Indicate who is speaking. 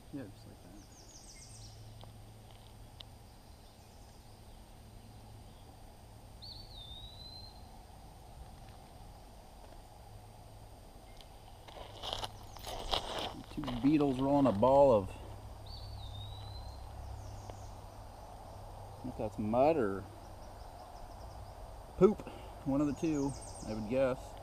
Speaker 1: Yeah, just like that. Two beetles rolling a ball of, I don't know if that's mud or poop. One of the two, I would guess.